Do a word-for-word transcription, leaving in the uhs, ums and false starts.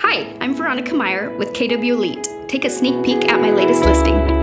Hi, I'm Veronica Meyer with K W Elite. Take a sneak peek at my latest listing.